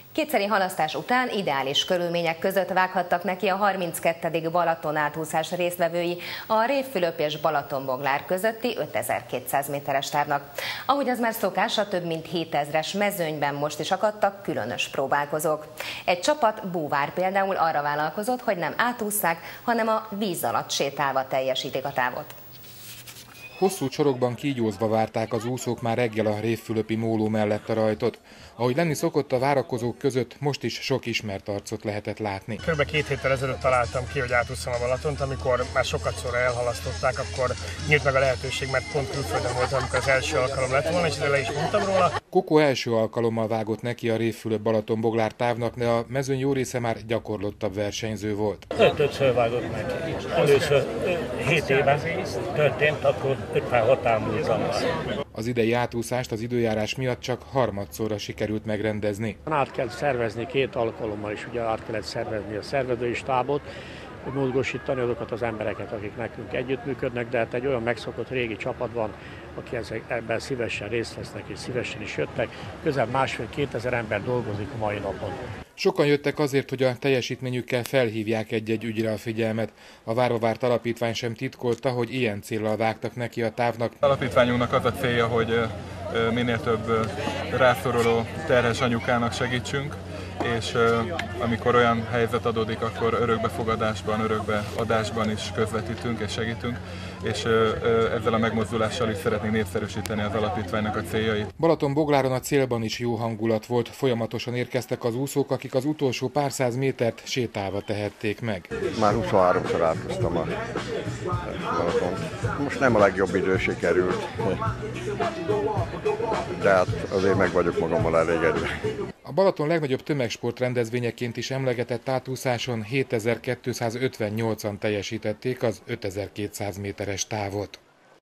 Kétszeri halasztás után ideális körülmények között vághattak neki a 32. Balaton áthúszás résztvevői a Révfülöp és Balatonboglár közötti 5200 méteres távnak. Ahogy az már szokás, a több mint 7000-es mezőnyben most is akadtak különös próbálkozók. Egy csapat, Búvár például arra vállalkozott, hogy nem átússzák, hanem a víz alatt sétálva teljesítik a távot. Hosszú sorokban kígyózva várták az úszók már reggel a révfülöpi móló mellett a rajtot. Ahogy lenni szokott, a várakozók között most is sok ismert arcot lehetett látni. Kb. 2 héttel ezelőtt találtam ki, hogy átúszom a Balatont, amikor már sokatszorra elhalasztották, akkor nyílt meg a lehetőség, mert pont külföldön voltam, amikor az első alkalom lett volna, és le is mondtam róla. Koko első alkalommal vágott neki a Révfülöp-Balatonboglár távnak, de a mezőny jó része már gyakorlottabb versenyző volt. 5-5-ször vágott neki. Először 7 éven történt, akkor 56 múltam. Az idei átúszást az időjárás miatt csak harmadszorra sikerült megrendezni. Át kell szervezni 2 alkalommal is, ugye át kellett szervezni a szervezői stábot, mozgósítani azokat az embereket, akik nekünk együttműködnek, de hát egy olyan megszokott régi csapat van, aki ebben szívesen részt vesznek és szívesen is jöttek. Közel 1,5-2 ember dolgozik a mai napon. Sokan jöttek azért, hogy a teljesítményükkel felhívják egy-egy ügyre a figyelmet. A várva várt alapítvány sem titkolta, hogy ilyen céllal vágtak neki a távnak. Alapítványunknak az a célja, hogy minél több rászoruló terhes anyukának segítsünk, és amikor olyan helyzet adódik, akkor örökbefogadásban, örökbeadásban is közvetítünk és segítünk, és ezzel a megmozdulással is szeretnénk népszerűsíteni az alapítványnak a céljait. Balatonbogláron a célban is jó hangulat volt, folyamatosan érkeztek az úszók, akik az utolsó pár száz métert sétálva tehették meg. Már 23-szor átúsztam a Balatont. Most nem a legjobb idő sikerült, de hát azért meg vagyok magammal elégedve. A Balaton legnagyobb tömegsport rendezvényeként is emlegetett átúszáson 7258-an teljesítették az 5200 méteres távot.